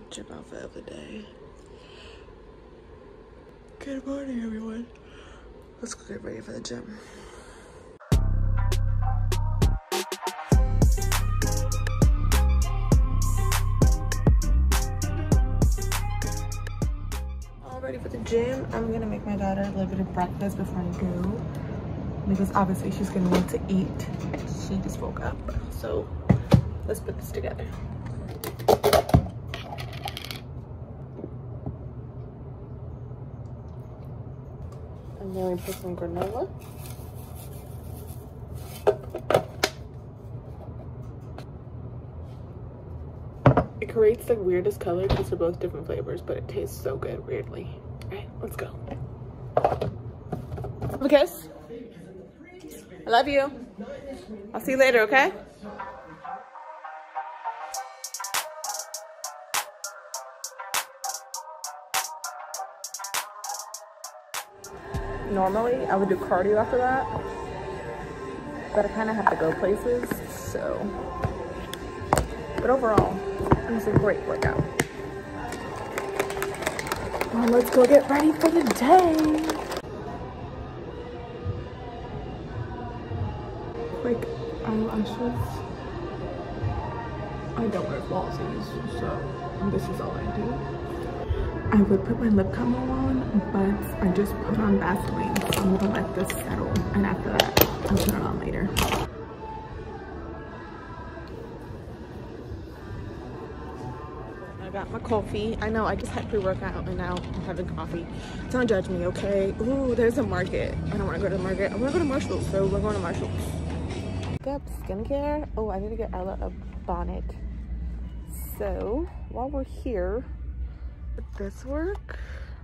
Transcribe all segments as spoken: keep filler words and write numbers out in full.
gym outfit of the day. Good morning, everyone. Let's go get ready for the gym. All ready for the gym. I'm gonna make my daughter a little bit of breakfast before I go, because obviously she's gonna need to eat. She just woke up, so let's put this together. And then we put some granola. It creates the weirdest color because they're both different flavors, but it tastes so good weirdly. All right, let's go. Have a kiss. I love you. I'll see you later, okay? Normally, I would do cardio after that, but I kind of have to go places, so. But overall, it was a great workout. Well, let's go get ready for the day. Quick eyelashes. I don't wear flossies, so this is all I do. I would put my lip combo on, but I just put on Vaseline, so I'm gonna let this settle, and after that, I'll put it on later. I got my coffee. I know I just had pre-workout and now I'm having coffee. Don't judge me, okay? Ooh, there's a market. I don't want to go to the market. I want to go to Marshalls, so we're going to Marshalls. Makeup, skincare. Oh, I need to get Ella a bonnet. So while we're here, would this work?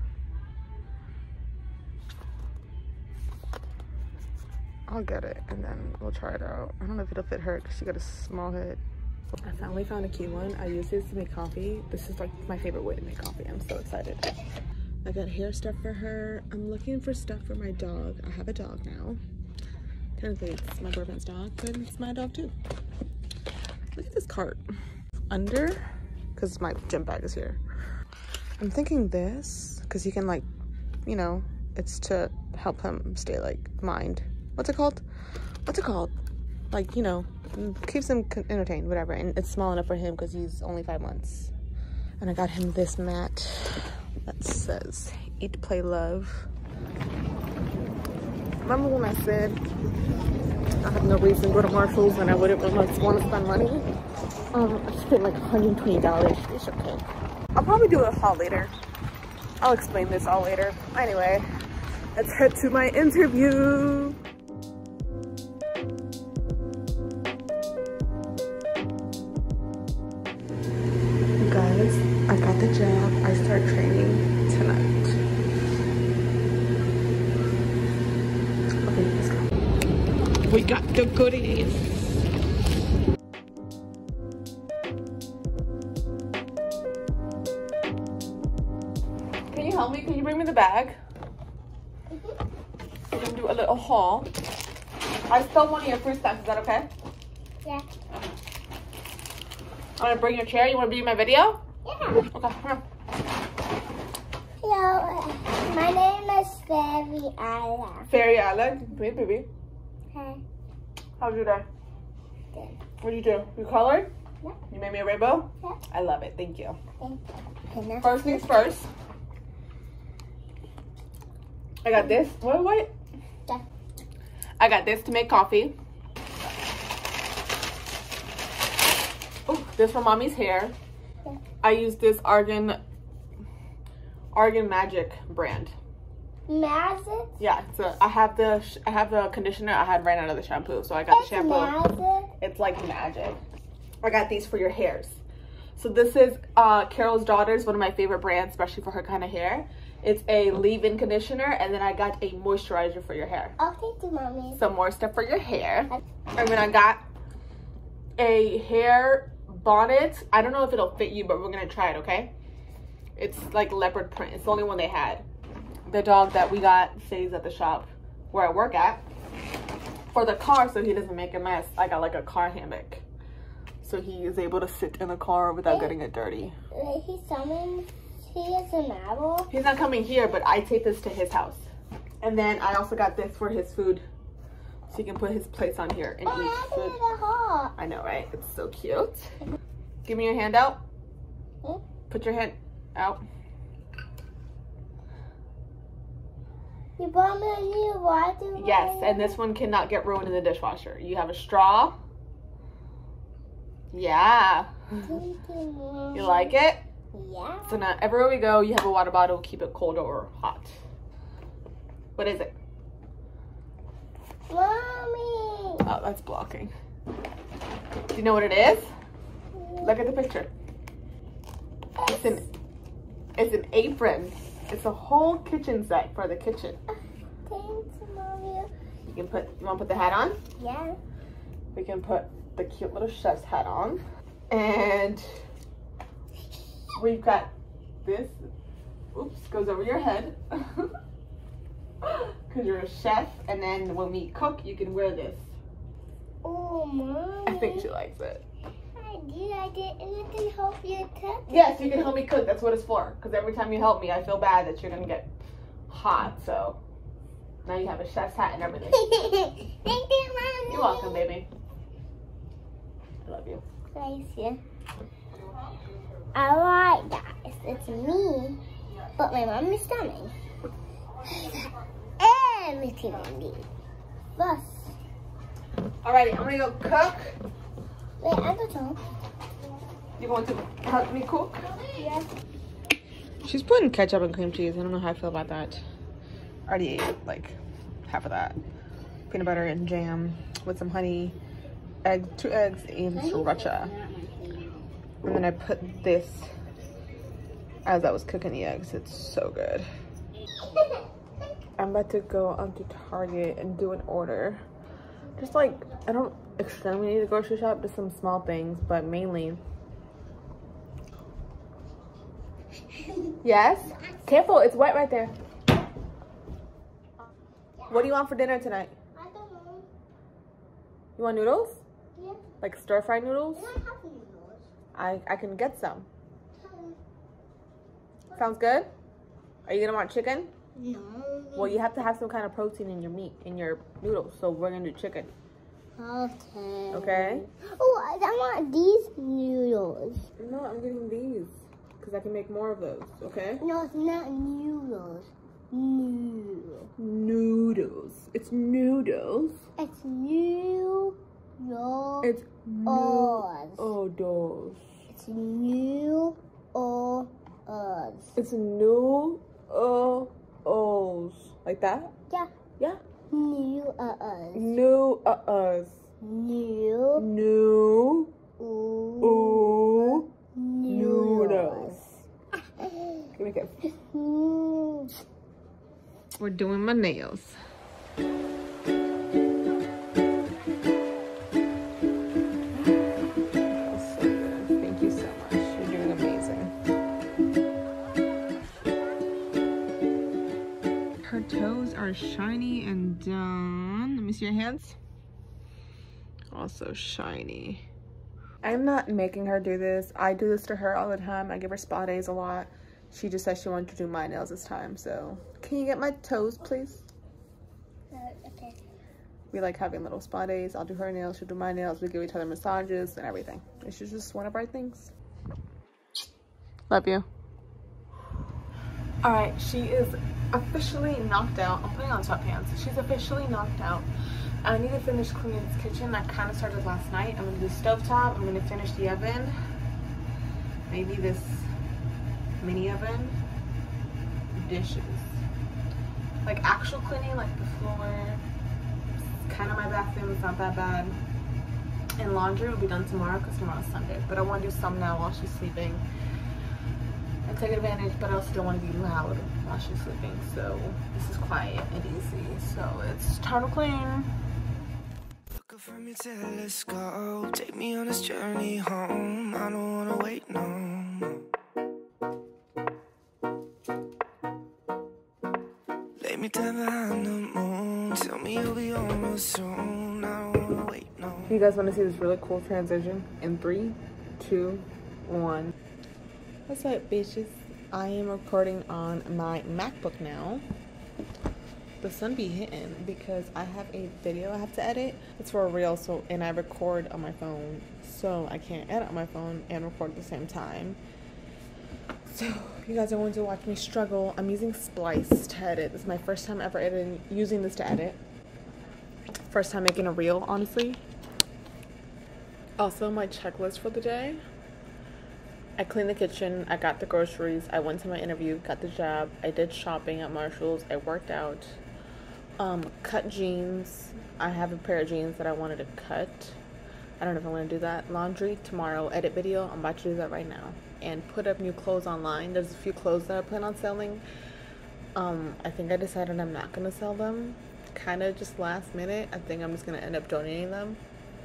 I'll get it and then we'll try it out. I don't know if it'll fit her because she got a small head. I finally found a cute one. I use this to make coffee. This is like my favorite way to make coffee. I'm so excited. I got hair stuff for her. I'm looking for stuff for my dog. I have a dog now. Technically it's my boyfriend's dog, but it's my dog too. Look at this cart. Under, because my gym bag is here. I'm thinking this, because he can like, you know, it's to help him stay like mind. What's it called? What's it called? Like, you know, keeps him entertained, whatever. And it's small enough for him because he's only five months. And I got him this mat that says Eat, Play, Love. Remember when I said I have no reason to go to Marshalls and I wouldn't want to spend money? Um, I spent like one hundred twenty dollars. It's okay. I'll probably do a haul later. I'll explain this all later. Anyway, let's head to my interview. Guys, I got the job. I start training tonight. Okay, let's go. We got the goodies. Can you help me? Can you bring me the bag? Mm-hmm. We're gonna do a little haul. I stole one of your fruit snacks. Is that okay? Yeah. I'm gonna bring your chair. You wanna be in my video? Yeah. Okay, come here. Hello, my name is Fairy Ella. Fairy Ella. Hey, baby. Hi. How's your day? Good. What did you do? You colored? Yeah. You made me a rainbow? Yeah. I love it. Thank you. Okay. First things first. I got this. Wait, wait. Yeah. I got this to make coffee. Oh, this for mommy's hair. Yeah. I use this Argan Argan Magic brand. Magic? Yeah, so I have the sh I have the conditioner. I had ran out of the shampoo, so I got It's the shampoo. Magic. It's like magic. I got these for your hairs. So this is uh, Carol's Daughters, one of my favorite brands, especially for her kind of hair. It's a leave-in conditioner, and then I got a moisturizer for your hair. Oh, thank you, Mommy. Some more stuff for your hair. And then I got a hair bonnet. I don't know if it'll fit you, but we're gonna try it, okay? It's like leopard print. It's the only one they had. The dog that we got stays at the shop where I work at. For the car, so he doesn't make a mess, I got like a car hammock. So so he is able to sit in the car without getting it dirty. Wait, he summoned, he is an apple? He's not coming here, but I take this to his house. And then I also got this for his food, so he can put his plates on here and oh, eat food. I, I know, right? It's so cute. Give me your hand out. Hmm? Put your hand out. You bought me a new water. Yes, and this one cannot get ruined in the dishwasher. You have a straw. Yeah. Thank you. You like it? Yeah. So now everywhere we go, you have a water bottle. Keep it cold or hot. What is it? Mommy. Oh, that's blocking. Do you know what it is? Look at the picture. It's an, it's an apron. It's a whole kitchen set for the kitchen. Thanks, Mommy. You can put, you want to put the hat on? Yeah. We can put the cute little chef's hat on. And we've got this, oops, goes over your head. Because you're a chef. And then when we cook, you can wear this. Oh, Mommy. I think she likes it. I did, I did, and I can help you cook. Yes, you can help me cook. That's what it's for. Because every time you help me, I feel bad that you're going to get hot. So now you have a chef's hat and everything. Thank you, Mommy. You're welcome, baby. I love you. Thank you. Alright, guys, it's me, but my mom is coming. Everything on me. Bus. Alrighty, I'm going to go cook. Wait, I don't know. You want to help me cook? Yeah. She's putting ketchup and cream cheese. I don't know how I feel about that. I already ate like half of that. Peanut butter and jam with some honey, egg, two eggs, and sriracha. And then I put this as I was cooking the eggs. It's so good. I'm about to go onto Target and do an order. Just like, I don't extremely need a grocery shop, just some small things, but mainly. Yes? Careful, it's wet right there. What do you want for dinner tonight? I don't know. You want noodles? Yeah. Like stir-fried noodles? I don't have noodles. I, I can get some. Sounds good? Are you gonna want chicken? No. Well, you have to have some kind of protein in your meat, in your noodles, so we're gonna do chicken. Okay. Okay? Oh, I I want these noodles. No, I'm getting these, because I can make more of those, okay? No, it's not noodles. Noodles. Noodles. It's noodles. It's new. No. It's noodles. It's new. Oh. Us. It's new. Uh. O's. Like that? Yeah. Yeah. New us. New uh us. New. New. Ooh. Ooh. Noodles. Give me a kiss. Mm. We're doing my nails. That's so good. Thank you so much. You're doing amazing. Her toes are shiny and done. Let me see your hands. Also shiny. I'm not making her do this. I do this to her all the time. I give her spa days a lot. She just said she wanted to do my nails this time. So can you get my toes, please? Uh, okay. We like having little spa days. I'll do her nails, she'll do my nails. We give each other massages and everything. It's just one of our things. Love you. All right, she is officially knocked out. I'm putting on sweatpants. She's officially knocked out. I need to finish cleaning this kitchen. I kind of started last night. I'm gonna do stovetop. I'm gonna finish the oven. Maybe this mini oven. Dishes. Like actual cleaning, like the floor. Kind of my bathroom. It's not that bad. And laundry will be done tomorrow because tomorrow's Sunday. But I want to do some now while she's sleeping. And take advantage, but I also don't want to be loud while she's sleeping. So this is quiet and easy. So it's time to clean. From your telescope, take me on this journey home. I don't wanna wait no more. Lay me down behind the moon. Tell me you'll be home real soon. I don't wanna wait no more. If you guys want to see this really cool transition in three, two, one. What's up, bitches? I am recording on my MacBook now. The sun be hitting because I have a video I have to edit. It's for a reel, so and I record on my phone, so I can't edit on my phone and record at the same time. So you guys are going to watch me struggle. I'm using Splice to edit. This is my first time ever editing, using this to edit. First time making a reel, honestly. Also, my checklist for the day. I cleaned the kitchen, I got the groceries, I went to my interview, got the job, I did shopping at Marshall's, I worked out, um, cut jeans. I have a pair of jeans that I wanted to cut. I don't know if I want to do that. Laundry tomorrow, edit video, I'm about to do that right now. And put up new clothes online. There's a few clothes that I plan on selling. Um, I think I decided I'm not going to sell them. Kind of just last minute. I think I'm just going to end up donating them.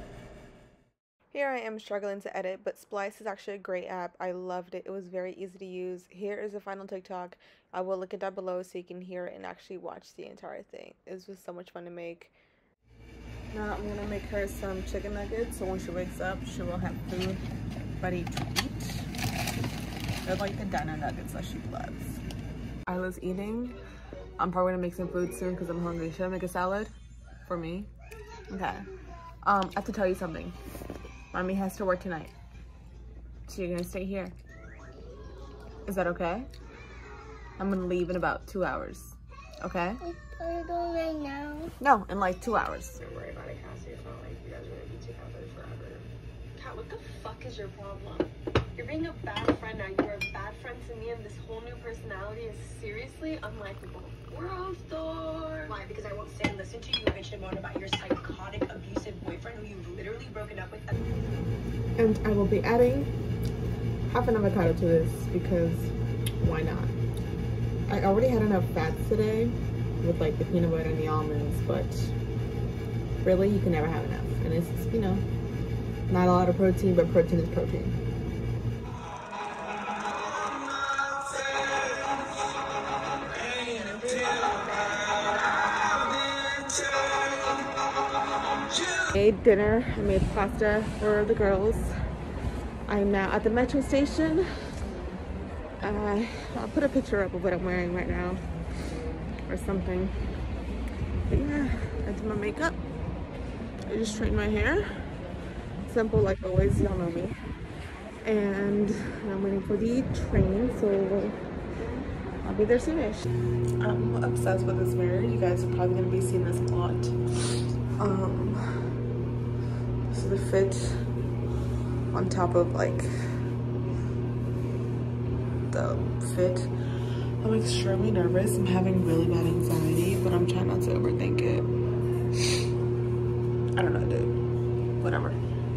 Here I am struggling to edit, but Splice is actually a great app. I loved it. It was very easy to use. Here is the final TikTok. I will link it down below so you can hear it and actually watch the entire thing. It was just so much fun to make. Now I'm going to make her some chicken nuggets, so when she wakes up, she will have food ready to eat. They're like the diner nuggets that she loves. Isla's eating. I'm probably going to make some food soon because I'm hungry. Should I make a salad for me? Okay. Um, I have to tell you something. Mommy has to work tonight, so you're gonna stay here. Is that okay? I'm gonna leave in about two hours. Okay? Are going right now? No, in like two hours. Don't worry about it, Cassie. It's not like you guys are gonna be together forever. Kat, what the fuck is your problem? You're being a bad friend now. You were a bad friend to me, and this whole new personality is seriously unlikable. World Star. Why? Because I won't sit and listen to you bitch and moan about your psychotic, abusive boyfriend who you've literally broken up with. And I will be adding half an avocado to this because why not? I already had enough fats today with like the peanut butter and the almonds, but really you can never have enough. And it's, you know, not a lot of protein, but protein is protein. I made dinner. I made pasta for the girls. I'm now at the metro station. Uh, I'll put a picture up of what I'm wearing right now or something. But yeah, I did my makeup. I just straightened my hair. Simple like always, y'all know me. And I'm waiting for the train, so I'll be there soonish. I'm obsessed with this mirror. You guys are probably gonna be seeing this a lot. Um, so the fit on top of like the fit. I'm extremely nervous. I'm having really bad anxiety, but I'm trying not to overthink it. I don't know, dude. Whatever.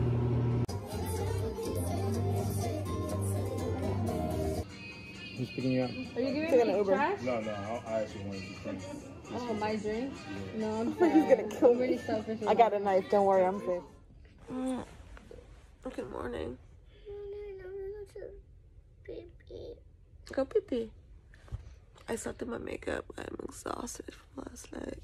Who's picking you up? Are you giving Taking me an Uber. trash? No, no, I, I actually wanted to drink. Oh, my drink? Yeah. No, I'm He's gonna kill I'm me. really selfish. I got a knife. Don't worry, I'm safe. Mm. Good morning. Go pee pee. I slept in my makeup. I'm exhausted from last night.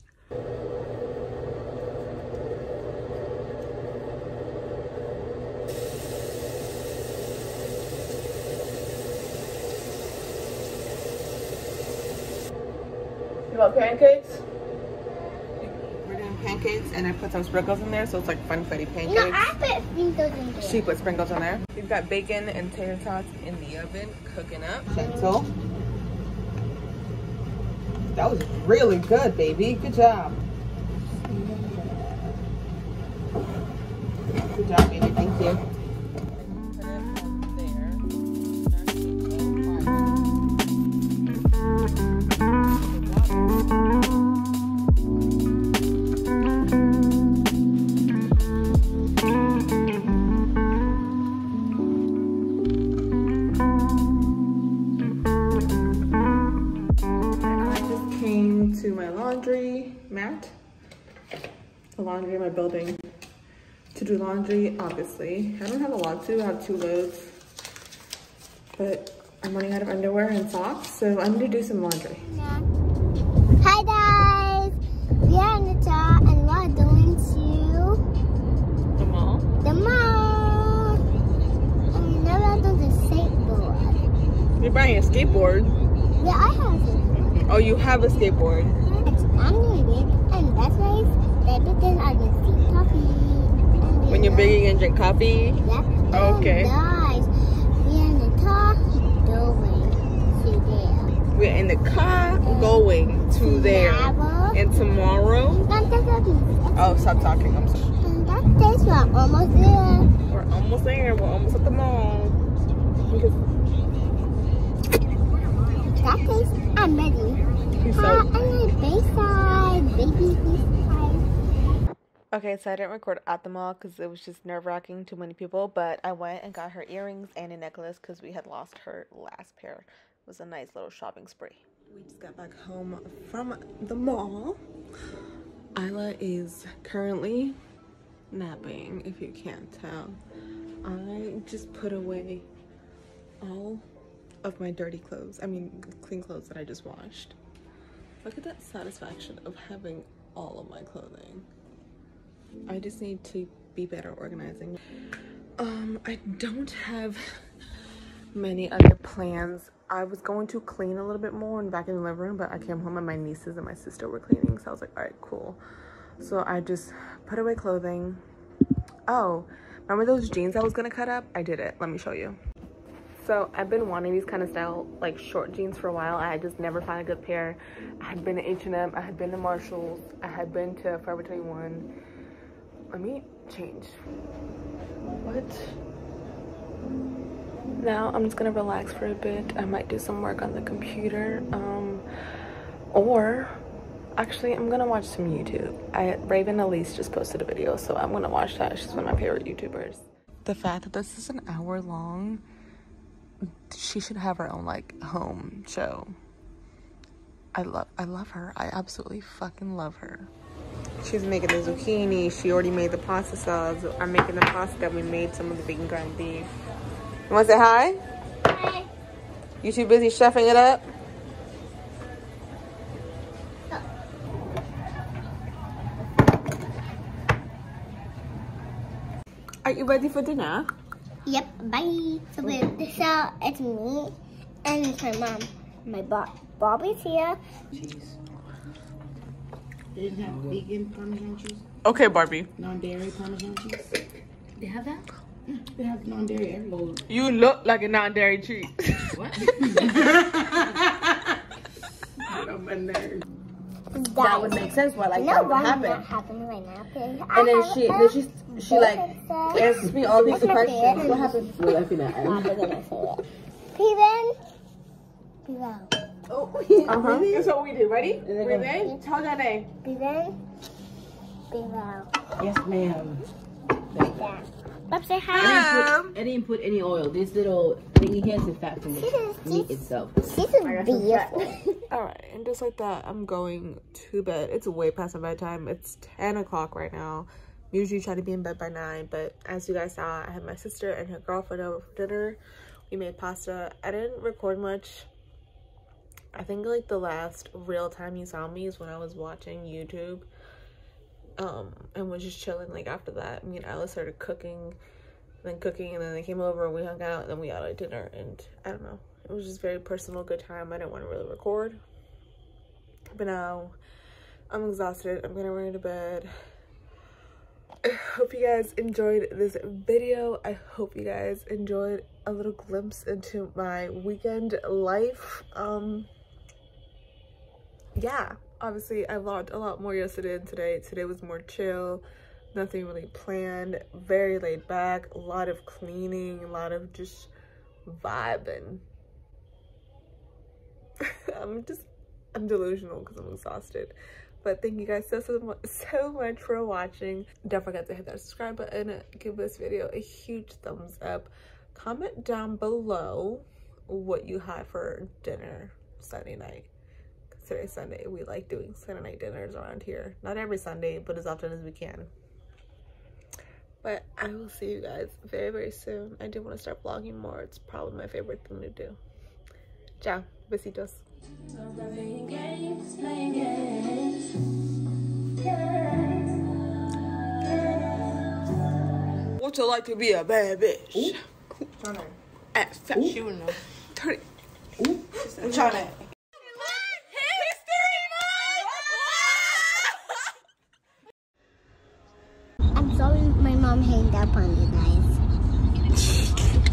You want pancakes? We're doing pancakes, and I put some sprinkles in there, so it's like funfetti pancakes. No, I put sprinkles in there. She put sprinkles on there. We've got bacon and tater tots in the oven, cooking up. Gentle. That was really good, baby. Good job. Good job, baby. Thank you. Put it on there. To my laundry mat, the laundry in my building, to do laundry. Obviously I don't have a lot to I have two loads, but I'm running out of underwear and socks, so I'm gonna do some laundry. Hi guys, we are Anita and we're doing to The You're buying a skateboard? Yeah, I have it. Oh, you have a skateboard. It's animated, and that's why it's because I can see coffee. When you're big, you can drink coffee? Yep. Okay. And guys, we're in the car going to there. We're in the car going to there. Tomorrow. And tomorrow? Not the cookies. Oh, stop talking. I'm sorry. And that days we're almost there. We're almost there. We're almost at the mall. Because That days I'm ready. he's Uh, so... I'm in Bayside, baby Bayside. Okay, so I didn't record at the mall because it was just nerve-wracking, too many people. But I went and got her earrings and a necklace because we had lost her last pair. It was a nice little shopping spree. We just got back home from the mall. Isla is currently napping, if you can't tell. I just put away all of my dirty clothes. I mean, clean clothes that I just washed. Look at that satisfaction of having all of my clothing. I just need to be better organizing. Um, I don't have many other plans. I was going to clean a little bit more and back in the living room, but I came home and my nieces and my sister were cleaning, so I was like, all right, cool. So I just put away clothing. Oh, remember those jeans I was gonna cut up? I did it. Let me show you. So I've been wanting these kind of style, like short jeans for a while. I had just never found a good pair. I had been to H and M, I had been to Marshalls, I had been to Forever twenty-one. Let me change. What? Now I'm just gonna relax for a bit. I might do some work on the computer, um, or actually I'm gonna watch some YouTube. I Raven Elise just posted a video, so I'm gonna watch that. She's one of my favorite YouTubers. The fact that this is an hour long, she should have her own like home show. I love, I love her. I absolutely fucking love her. She's making the zucchini. She already made the pasta sauce. I'm making the pasta. We made some of the vegan ground beef. You want to say hi? Hi. You too busy chefing it up? Are you ready for dinner? Yep, bye. So, we, so it's me and it's my mom. My Bob, Bobby's here. Cheese. They didn't have vegan Parmesan cheese? Okay, Barbie. Non-dairy Parmesan cheese? They have that? Yeah, they have non-dairy everywhere. You look like a non-dairy cheese. What? I'm a nerd. That would make sense. Why like No, that would why happen? not happening right now? Okay. And then she, then she, she like asks me all these What's my questions. favorite? What happened? We're laughing at I'm gonna say it. Peven. Peven. Uh huh. That's what we do. Ready? Breathe in. Tell that name. Peven. Peven. Yes, ma'am. Yeah. Bob, say I hi. didn't, put, I didn't put any oil. This little thingy here is fat from the meat itself. She's a beef. All right, and just like that, I'm going to bed. It's way past my bedtime. It's ten o'clock right now. Usually try to be in bed by nine, but as you guys saw, I had my sister and her girlfriend over for dinner. We made pasta. I didn't record much. I think like the last real time you saw me is when I was watching YouTube. Um, and was just chilling. Like after that, me and Alice started cooking, then cooking, and then they came over and we hung out, and then we had a dinner, and I don't know. It was just very personal, good time. I didn't want to really record. But now, I'm exhausted. I'm gonna run to bed. I hope you guys enjoyed this video. I hope you guys enjoyed a little glimpse into my weekend life. Um, yeah. Obviously, I vlogged a lot more yesterday and today. Today was more chill. Nothing really planned. Very laid back. A lot of cleaning. A lot of just vibing. I'm just, I'm delusional because I'm exhausted. But thank you guys so, so much, so much for watching. Don't forget to hit that subscribe button. Give this video a huge thumbs up. Comment down below what you had for dinner Sunday night. Today's Sunday. We like doing Sunday night dinners around here. Not every Sunday, but as often as we can. But I will see you guys very, very soon. I do want to start vlogging more. It's probably my favorite thing to do. Ciao. Besitos. What's it like to be a bad bitch? At sex, you know. thirty. I'm trying to. I'm sorry my mom hanged up on you guys.